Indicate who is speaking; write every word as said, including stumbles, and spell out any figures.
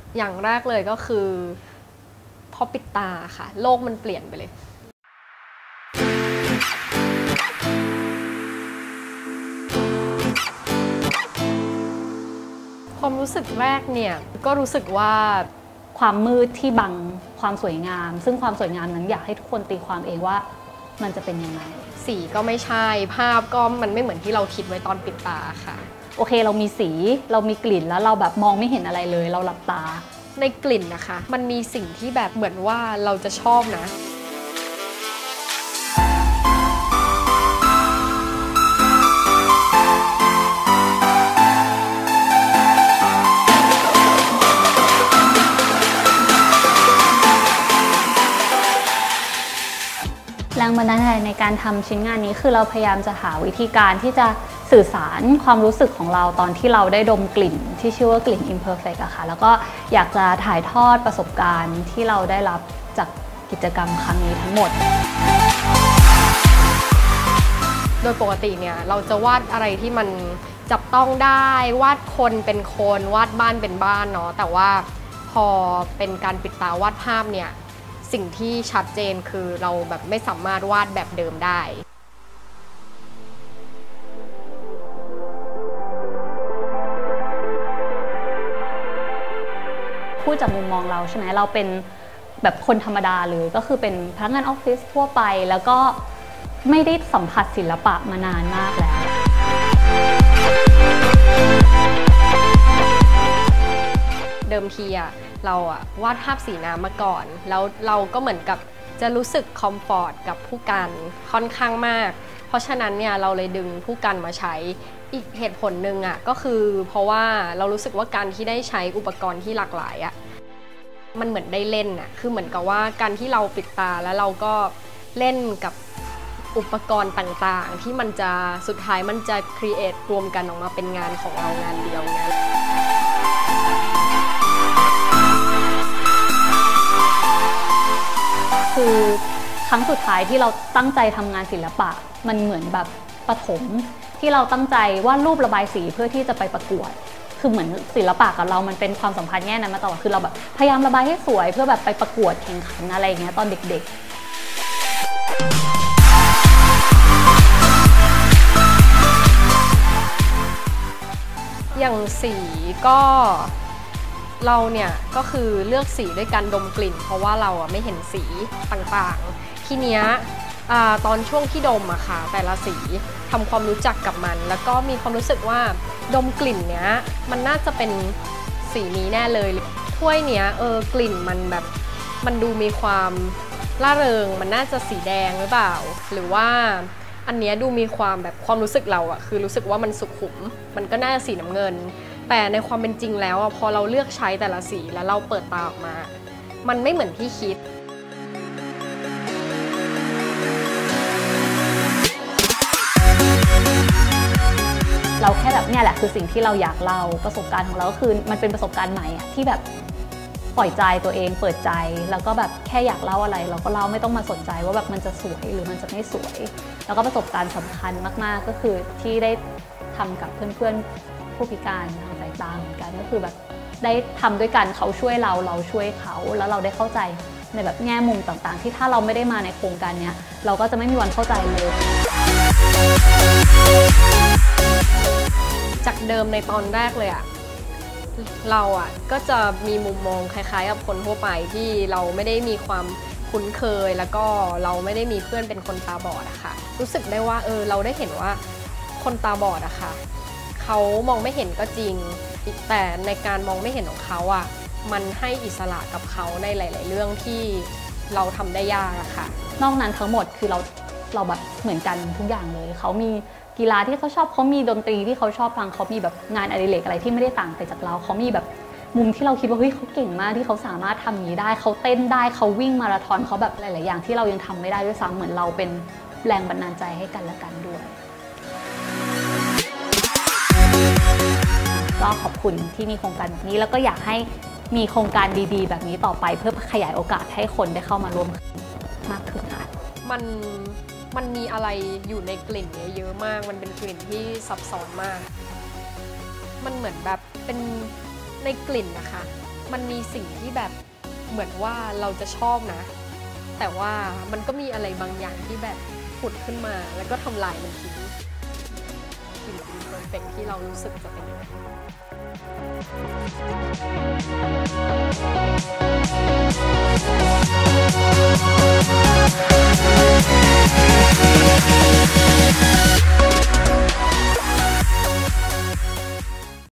Speaker 1: อย่างแรกเลยก็คือพอปิดตาค่ะโลกมันเปลี่ยนไปเลยความรู้สึกแรกเนี่ยก็รู้สึกว่า
Speaker 2: ความมืดที่บังความสวยงามซึ่งความสวยงามนั้นอยากให้ทุกคนตีความเองว่ามันจะเป็นยังไง
Speaker 1: สีก็ไม่ใช่ภาพก็มันไม่เหมือนที่เราคิดไว้ตอนปิดตาค่ะ
Speaker 2: โอเคเรามีสีเรามีกลิ่นแล้วเราแบบมองไม่เห็นอะไรเลยเราหลับตา
Speaker 1: ในกลิ่นนะคะมันมีสิ่งที่แบบเหมือนว่าเราจะชอบนะ
Speaker 2: แรงบันดาลใจในการทำชิ้นงานนี้คือเราพยายามจะหาวิธีการที่จะสื่อสารความรู้สึกของเราตอนที่เราได้ดมกลิ่นที่ชื่อว่ากลิ่น imperfect อะค่ะแล้วก็อยากจะถ่ายทอดประสบการณ์ที่เราได้รับจากกิจกรรมครั้งนี้ทั้งหมด
Speaker 1: โดยปกติเนี่ยเราจะวาดอะไรที่มันจับต้องได้วาดคนเป็นคนวาดบ้านเป็นบ้านเนาะแต่ว่าพอเป็นการปิดตาวาดภาพเนี่ยสิ่งที่ชัดเจนคือเราแบบไม่สามารถวาดแบบเดิมได้
Speaker 2: พูดจากมุมมองเราใช่ไหมเราเป็นแบบคนธรรมดาเลยก็คือเป็นพนักงานออฟฟิศทั่วไปแล้วก็ไม่ได้สัมผัสศิลปะมานานมากแล้ว
Speaker 1: เดิมทีอะเราอะวาดภาพสีน้ำมาก่อนแล้วเราก็เหมือนกับจะรู้สึกคอมฟอร์ตกับผู้กันค่อนข้างมากเพราะฉะนั้นเนี่ยเราเลยดึงผู้กันมาใช้อีกเหตุผลหนึ่งอะก็คือเพราะว่าเรารู้สึกว่าการที่ได้ใช้อุปกรณ์ที่หลากหลายอะมันเหมือนได้เล่นอะคือเหมือนกับว่าการที่เราปิดตาแล้วเราก็เล่นกับอุปกรณ์ต่างๆที่มันจะสุดท้ายมันจะครีเอทรวมกันออกมาเป็นงานของเรางานเดียวงาน
Speaker 2: คือครั้งสุดท้ายที่เราตั้งใจทำงานศิลปะมันเหมือนแบบประถมที่เราตั้งใจวาดรูประบายสีเพื่อที่จะไปประกวดคือเหมือนศิลปะกับเรามันเป็นความสัมพันธ์แง่นั้นมาตลอดคือเราแบบพยายามระบายให้สวยเพื่อแบบไปประกวดแข่งขันอะไรอย่างเงี้ยตอนเด็ก
Speaker 1: ๆอย่างสีก็เราเนี่ยก็คือเลือกสีด้วยการดมกลิ่นเพราะว่าเราอะไม่เห็นสีต่างๆทีเนี้ยตอนช่วงที่ดมอะค่ะแต่ละสีทำความรู้จักกับมันแล้วก็มีความรู้สึกว่าดมกลิ่นเนี้ยมันน่าจะเป็นสีนี้แน่เลยถ้วยเนี้ยเออกลิ่นมันแบบมันดูมีความร่าเริงมันน่าจะสีแดงหรือเปล่าหรือว่าอันเนี้ยดูมีความแบบความรู้สึกเราอะคือรู้สึกว่ามันสุขุมมันก็น่าจะสีน้ำเงินแต่ในความเป็นจริงแล้วอะพอเราเลือกใช้แต่ละสีแล้วเราเปิดตาออกมามันไม่เหมือนที่คิด
Speaker 2: เราแค่แบบเนี่ยแหละคือสิ่งที่เราอยากเล่าประสบการณ์ของเราก็คือมันเป็นประสบการณ์ใหม่อะที่แบบปล่อยใจตัวเองเปิดใจแล้วก็แบบแค่อยากเล่าอะไรเราก็เล่าไม่ต้องมาสนใจว่าแบบมันจะสวยหรือมันจะไม่สวยแล้วก็ประสบการณ์สำคัญมากๆก็คือที่ได้ทำกับเพื่อนๆผู้พิการทางสายตาเหมือนกันก็คือแบบได้ทำด้วยกันเขาช่วยเราเราช่วยเขาแล้วเราได้เข้าใจในแบบแง่มุมต่างๆที่ถ้าเราไม่ได้มาในโครงการนี้เราก็จะไม่มีวันเข้าใจเลย
Speaker 1: จากเดิมในตอนแรกเลยอะเราอะก็จะมีมุมมองคล้ายๆกับคนทั่วไปที่เราไม่ได้มีความคุ้นเคยแล้วก็เราไม่ได้มีเพื่อนเป็นคนตาบอดอะค่ะรู้สึกได้ว่าเออเราได้เห็นว่าคนตาบอดอะค่ะเขามองไม่เห็นก็จริงแต่ในการมองไม่เห็นของเขาอะมันให้อิสระกับเขาในหลายๆเรื่องที่เราทำได้ยากอะค่ะ
Speaker 2: นอกนั้นทั้งหมดคือเราเราแบบเหมือนกันทุกอย่างเลยเขามีกีฬาที่เขาชอบเขามีดนตรีที่เขาชอบฟังเขามีแบบงานอดิเรกอะไรที่ไม่ได้ต่างไปจากเราเขามีแบบมุมที่เราคิดว่าเฮ้ยเขาเก่งมากที่เขาสามารถทำนี้ได้เขาเต้นได้เขาวิ่งมาราธอนเขาแบบหลายๆอย่างที่เรายังทำไม่ได้ด้วยซ้ำเหมือนเราเป็นแรงบันดาลใจให้กันและกันด้วยก็ขอบคุณที่มีโครงการแบบนี้แล้วก็อยากให้มีโครงการดีๆแบบนี้ต่อไปเพื่อขยายโอกาสให้คนได้เข้ามาร่วมมากขึ้นค่ะ
Speaker 1: มันมันมีอะไรอยู่ในกลิ่นนี้เยอะมากมันเป็นกลิ่นที่ซับซ้อนมากมันเหมือนแบบเป็นในกลิ่นนะคะมันมีสิ่งที่แบบเหมือนว่าเราจะชอบนะ แต่ว่ามันก็มีอะไรบางอย่างที่แบบผุดขึ้นมาแล้วก็ทำลายมันทิ้งกลิ่นอิมเพอร์เฟคที่เรารู้สึกจะเป็นยังไง
Speaker 3: We'll be right back.